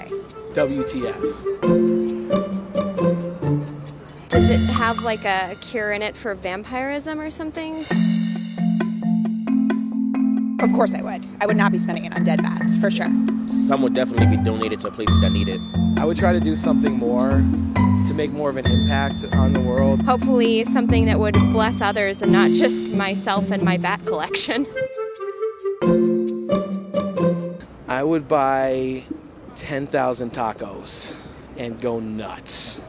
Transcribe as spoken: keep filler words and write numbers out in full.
Okay. W T F. Does it have like a cure in it for vampirism or something? Of course I would. I would not be spending it on dead bats, for sure. Some would definitely be donated to places that need it. I would try to do something more to make more of an impact on the world. Hopefully something that would bless others and not just myself and my bat collection. I would buy ten thousand tacos and go nuts.